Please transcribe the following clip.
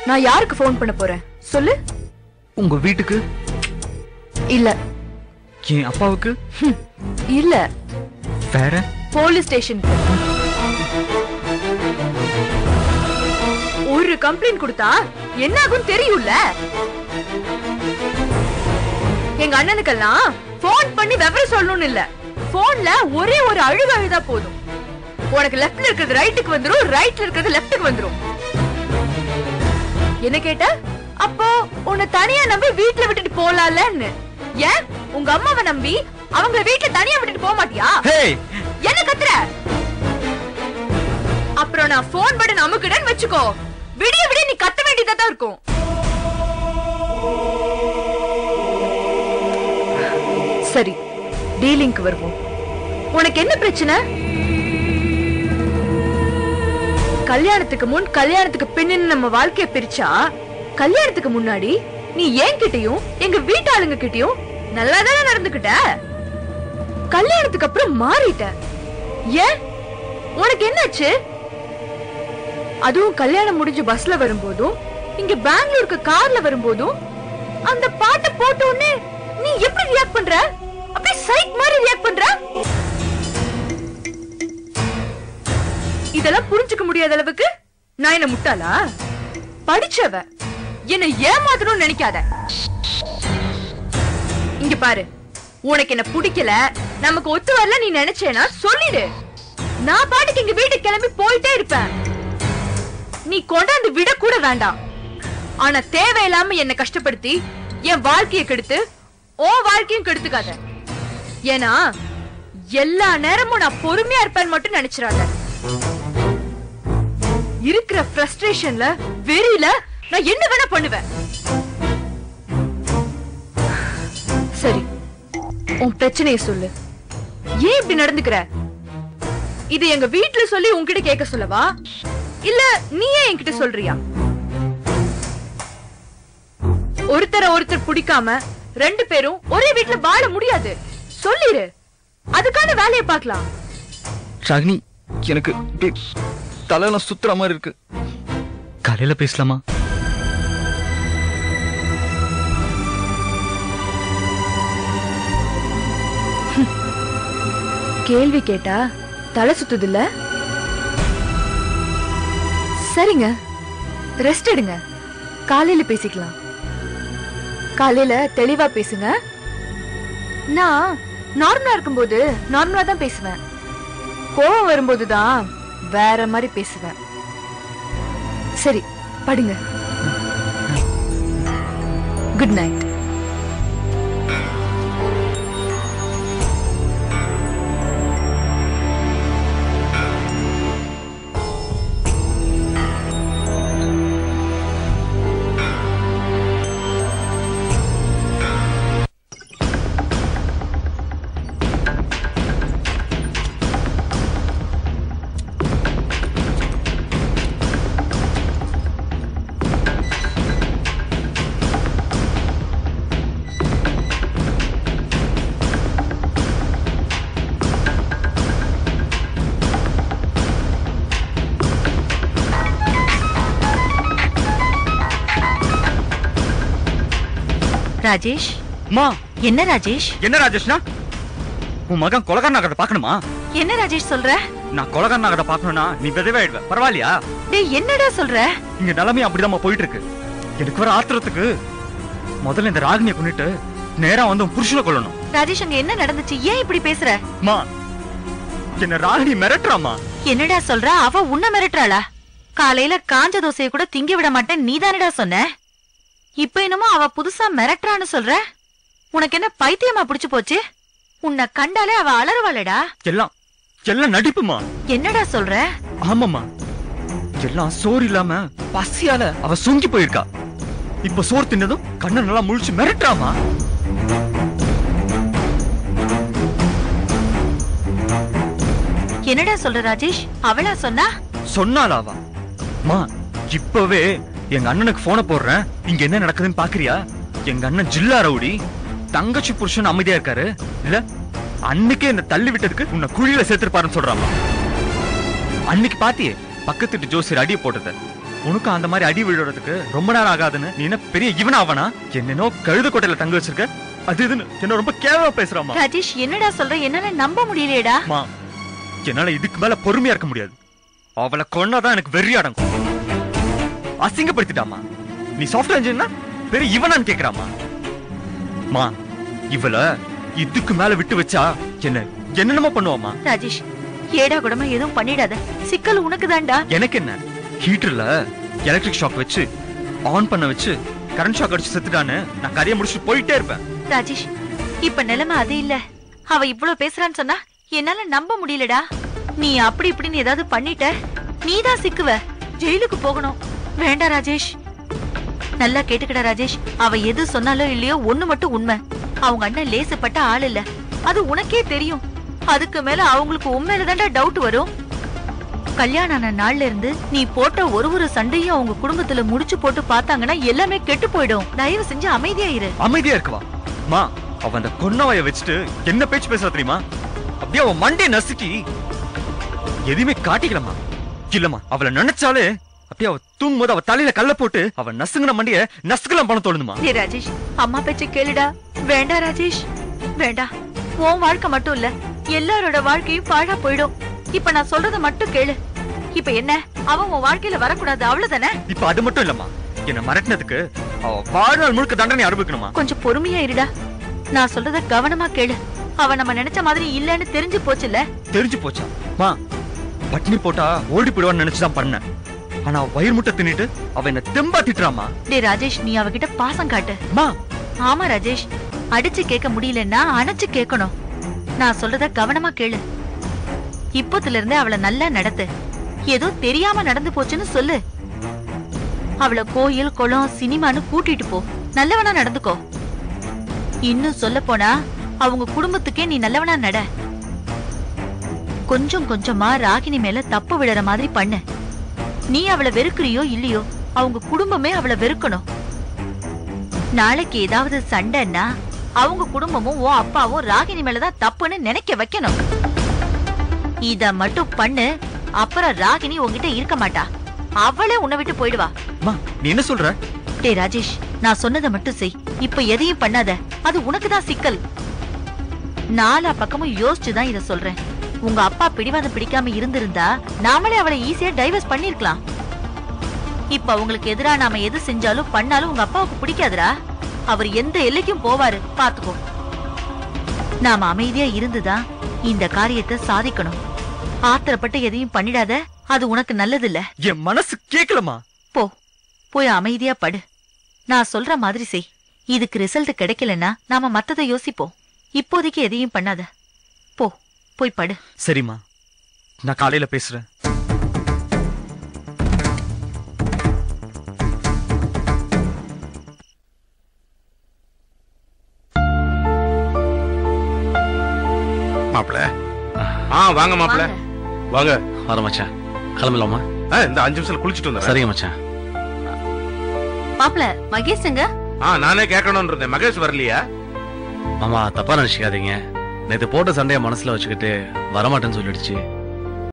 நான் யாருக்கு போன் பண்ண போறேன் சொல்லு? உங்க வீட்டுக்கு இல்ல. என் அப்பாவுக்கு இல்ல. வேற? போலீஸ் ஸ்டேஷனுக்கு. ஒரு கம்ப்ளைண்ட் கொடுத்தா என்ன ஆகும் தெரியும்ல? எங்க அண்ணனுக்கெல்லாம் போன் பண்ணி விவரம் சொல்லணும்னு இல்ல, போன்ல ஒரே ஒரு அழுதா போதும். உனக்கு லெஃப்ட்ல இருக்கிறது ரைட்டுக்கு வந்துரும், ரைட்ல இருக்கிறது லெஃப்ட்டுக்கு வந்துரும். என்ன கேட்ட? அப்போ உன்னை தனியா நம்பி வீட்டுல விட்டுட்டு போலாம்லன்னு. ஏன் உங்க அம்மாவை நம்பி அவங்கள வீட்டுல தனியா விட்டுட்டு போக மாட்டியா? என்ன கத்துற? அப்புறம் நான் போன் பட்டன் அமுக்குறேன்னு வெச்சுக்கோ, விடிய விடிய நீ கத்த வேண்டியதா இருக்கும். சரி, டீலிங்க்கு வருவோம். உனக்கு என்ன பிரச்சனை? கல்யாணத்துக்கு முன் கல்யாணத்துக்கு பின்னு நம்ம வாழ்க்கைய பிரிச்சா, கல்யாணத்துக்கு முன்னாடி நீ என்கிட்டயும் எங்க வீட்டாளுங்க கிட்டயும் நல்லாதானே நடந்துக்கிட்ட. கல்யாணத்துக்கு அப்புறம் மாறிட்ட. ஏன் உனக்கு என்னாச்சு? அதுவும் கல்யாணம் முடிஞ்சு பஸ்ல வரும்போதும் இங்க பெங்களூருக்கு கார்ல வரும்போதும் அந்த பாட்டை போட்ட உடனே நீ எப்படி ரியாக்ட் பண்ற? அப்படியே சைக் மாதிரி ரியாக்ட் பண்ற. இதெல்லாம் புரிஞ்சுக்க முடியாத அளவுக்கு நான் என்ன முட்டாளா? படிச்சவ, என்ன ஏமாத்தணும்னு நினைக்காத. இங்க பாரு, உனக்கு என்ன பிடிக்கல, நமக்கு ஒத்து வரல நீ நினைச்சேனா சொல்லிடு. நான் பாட்டுக்கு எங்க வீட்டுக்கு கிளம்பி போயிட்டே இருப்பேன். நீ கொண்டாந்து விட கூட வேண்டாம். ஆனா தேவையில்லாம என்ன கஷ்டப்படுத்தி என் வாழ்க்கைய கெடுத்து உன் வாழ்க்கையும் கெடுத்துக்காத. ஏன்னா எல்லா நேரமும் நான் பொறுமையா இருப்பேன் மட்டும் நினைச்சிடாத. இருக்கிற ஃப்ரஸ்ட்ரேஷன்ல வெறியில நான் என்ன வேணா பண்ணுவேன். சரி, உன் பிரச்சனையை சொல்லு. ஏன் இப்படி நடந்துக்கிற? இது எங்க வீட்டுல சொல்லி உன்கிட்ட கேட்க சொல்லவா, இல்ல நீயே என்கிட்ட சொல்றியா? ஒருத்தர் பிடிக்காம ரெண்டு பேரும் ஒரே வீட்டுல வாழ முடியாது. சொல்லிரு, அதுக்கான வேலையை பார்க்கலாம். ராகினி, எனக்கு தலையெல்லாம் சுத்துற மாதிரி இருக்கு. காலையில பேசலாமா? கேள்வி கேட்டா தலை சுத்துது இல்ல? சரிங்க, ரெஸ்ட் எடுங்க, காலையில பேசிக்கலாம். காலையில தெளிவா பேசுங்க. நான் நார்மலா இருக்கும்போது நார்மலா தான் பேசுவேன். கோவம் வரும்போதுதான் வேற மாதிரி பேசுவேன். சரி, படுங்க. Good night. ராஜேஷ், மா என்ன ராஜேஷ்? என்ன ராஜேஷ்னா? உன் மகன் கொலகாரனாகத பாக்கணுமா? என்ன ராஜேஷ் சொல்ற? நான் கொலகாரனாகத பாக்கணும்னா நீ விதவையாயிடுவ. பரவாயில்லையா? டேய், என்னடா சொல்ற? இங்க நிலைமை அப்படிதான் போயிட்டு இருக்கு. எனக்கு வர ஆத்திரத்துக்கு முதல்ல இந்த ராகினியை கொண்டுட்டு நேரா வந்து புருஷனை கொல்லணும். ராஜேஷ், அங்க என்ன நடந்துச்சு? ஏன் இப்படி பேசுற? மா, என்ன ராகினி மிரட்டுறாமா? என்னடா சொல்ற? அவ உன்ன மிரட்டுறாளா? காலையில காஞ்ச தோசையை கூட திங்க விட மாட்டேன் நீ தானடா சொன்ன. இப்ப என்னமோ அவ புதுசா மிரட்டுறான்னு சொல்ற. உனக்கு என்ன பைத்தியமா பிடிச்சு போச்சு? உன்னை கண்டாலே அவ அலறுவாளடா. எல்லாம் நடிப்புமா. என்னடா சொல்ற? ஆமாமா, எல்லாம் சோறு இல்லாம பசியால அவ சுங்கி போயிருக்கா. இப்ப சோறு தின்னதும் கண்ணை நல்லா முழிச்சு மிரட்டுறாமா. என்னடா சொல்ற ராஜேஷ்? அவளா சொன்னாலாவா? மா, இப்பவே எங்க அண்ணனுக்கு போன போடுறேன். இங்க என்ன நடக்குதுன்னு பாக்குறியா? எங்க அண்ணன் ஜில்லா ரவுடி, தங்கச்சி புருஷன் அமைதியா இருக்காரு இல்ல? அன்னைக்கே என்ன தள்ளி விட்டதுக்கு உன்னை குழியில சேர்த்திருப்பாருன்னு சொல்றாமா. அன்னைக்கு பாத்தியே பக்கத்து ஜோசியர் அடிய போட்டத. உனக்கு அந்த மாதிரி அடி விழுறதுக்கு ரொம்ப நேரம் ஆகாதுன்னு நீ என்ன பெரிய இவன் ஆவனா? என்னோ கழுத கோட்டையில தங்க வச்சிருக்க, அது இதுன்னு என்ன ரொம்ப கேவலமா பேசுறாமா. ராஜேஷ் என்னடா சொல்ற, என்னால நம்ப முடியலையேடா. என்னால இதுக்கு மேல பொறுமையா இருக்க முடியாது. அவளை கொன்னாதான் எனக்கு வெறி அடங்கும். அசிங்கப்படுத்திட்டாமா. நீ சாஃப்ட்வேர் இன்ஜினியர்னா பெரிய இவனான்னு கேக்குறாமா. இவள இதுக்கு மேல விட்டு வச்சா என்னென்னமோ பண்ணுவாமா. ராஜேஷ் ஏடா கூடமா எதுவும் பண்ணிடாத, சிக்கல் உனக்கு தான்டா. எனக்கு என்ன, ஹீட்டர்ல எலக்ட்ரிக் ஷாக் வச்சு ஆன் பண்ண வச்சு கரண்ட் ஷாக் அடிச்சு செத்துட்டான்னு நான் கதையை முடிச்சுட்டு போயிட்டே இருப்பேன். ராஜேஷ் இப்ப நிலைமை அது இல்ல. அவ இவ்வளவு பேசுறான்னு சொன்னா என்னால நம்ப முடியலடா. நீ அப்படி இப்படின்னு ஏதாவது பண்ணிட்ட, நீதான் சிக்குவ, ஜெயிலுக்கு போகணும். வேண்டாம் ராஜேஷ். நல்லா கேட்டுக்கடா ராஜேஷ், அவ எது சொன்னாலோ இல்லையோ ஒண்ணு மட்டும் உண்மை. அவங்க அண்ணன் லேசுப்பட்ட ஆள் இல்ல, அது உனக்கே தெரியும். அதுக்கு மேல அவங்களுக்கு உண்மையில தான்டா டவுட் வரும். கல்யாணம் ஆன நாள்ல இருந்து நீ போட்ட ஒரு சண்டையும் அவங்க குடும்பத்துல முடிச்சு போட்டு பார்த்தாங்கன்னா எல்லாமே கெட்டு போயிடும். தயவு செஞ்சு அமைதியா இரு. அமைதியா இருக்கவா? அவன் அந்த கொன்னவாய வச்சுட்டு என்ன பேச்சு பேசுற தெரியுமா? அப்படியே அவன் மண்டே நசுக்கி எதுவுமே காட்டிக்கலமா. இல்லம்மா, அவளை நினைச்சாலே அப்படியே அவ தூங்கும் போது அவ தலையில கல்ல போட்டு அவ நசுங்கின மண்டிய நசுக்கலாம் பண்ண தோணுதுமா. ராஜேஷ் அம்மா பேச்ச கேளுடா. வேண்டாம் ராஜேஷ் வேண்டாம். உன் வாழ்க்கை மட்டும் இல்ல, எல்லாரோட வாழ்க்கையும் பாழா போயிடும். இப்ப நான் சொல்றத மட்டும் கேளு. இப்ப என்ன, அவன் உன் வாழ்க்கையில வரக்கூடாது அவ்வளவுதானே? இப்ப அது மட்டும் இல்லம்மா, என்ன மிரட்டினதுக்கு அவ வாழ்நாள் முழுக்க தண்டனை அனுபவிக்கணுமா. கொஞ்சம் பொறுமையா இருடா. நான் சொல்றத கவனமா கேளு. அவ நம்ம நினைச்ச மாதிரி இல்லன்னு தெரிஞ்சு போச்சுல்ல? தெரிஞ்சு போச்சா? பட்னி போட்டா ஓடி போயிடுவான்னு நினைச்சுதான் பண்ணேன். ஆனா வயிறு முட்டை தின்னுட்டு அவ என்ன தெம்பா திட்டுறாமா. டே ராஜேஷ், நீ அவகிட்ட பாசம் காட்டு. ஆமா ராஜேஷ், அடிச்சு கேட்க முடியலன்னா அணைச்சு கேட்கணும். நான் சொல்றத கவனமா கேளு. இப்போத்துல இருந்து அவளை நல்லா நடத்து. ஏதோ தெரியாம நடந்து போச்சுன்னு சொல்லு. அவளை கோயில் குளம் சினிமான்னு கூட்டிட்டு போ. நல்லவனா நடந்துக்கோ. இன்னும் சொல்ல போனா அவங்க குடும்பத்துக்கே நீ நல்லவனா நட. கொஞ்சம் கொஞ்சமா ராகினி மேல தப்பு விழற மாதிரி பண்ணு. நீ அவளை வெறுக்கிறியோ இல்லையோ, அவங்க குடும்பமே அவளை வெறுக்கணும். நாளைக்கு ஏதாவது சண்டைன்னா அவங்க குடும்பமும் உன் அப்பாவும் ராகினி மேலதான் தப்புன்னு நினைக்க வைக்கணும். இத மட்டும் பண்ணு. அப்புறம் ராகினி உன்கிட்ட இருக்க மாட்டா, அவளே உன்னை விட்டு போயிடுவா. நீ என்ன சொல்ற? டே ராஜேஷ், நான் சொன்னதை மட்டும் செய். இப்ப எதையும் பண்ணாத, அது உனக்குதான் சிக்கல். நாலா பக்கமும் யோசிச்சுதான் இத சொல்றேன். உங்க அப்பா பிடிவாதம் பிடிக்காம இருந்திருந்தா நாமளே அவளை ஈஸியா டைவர்ஸ் பண்ணிருக்கலாம். இப்ப அவங்களுக்கு எதிரா நாம எது செஞ்சாலும் பண்ணாலும் உங்க அப்பாவுக்கு பிடிக்காதுடா. அவர் எந்த எல்லைக்கும் போவாரு, பாத்துக்கோ. நாம அமைதியா இருந்துதான் இந்த காரியத்தை சாதிக்கணும். ஆத்திரப்பட்டு எதையும் பண்ணிடாத, அது உனக்கு நல்லது இல்ல. என் மனசு கேட்கலமா. போய் அமைதியா படு. நான் சொல்ற மாதிரி செய். இதுக்கு ரிசல்ட் கிடைக்கலன்னா நாம மத்ததை யோசிப்போம். இப்போதைக்கு எதையும் பண்ணாத. போய் படு. சரிம்மா, நான் காலையில பேசுறேன். மாப்பிள, வாங்க மாப்பிள, வாங்க. வர மச்சான், கிளம்பலாமா? இந்த 5 நிமிஷம் குளிச்சுட்டு வந்துடுறேன். சரிங்க மச்சான். மாப்பிள, மகேஷ்ங்க? நானே கேட்கணும்னு இருந்தேன். மகேஷ் வரலையா? மாமா தப்பா நினைச்சுக்காதீங்க. நேத்து போட்ட சண்டைய மனசுல வச்சுக்கிட்டு வரமாட்டேன்னு சொல்லிடுச்சு.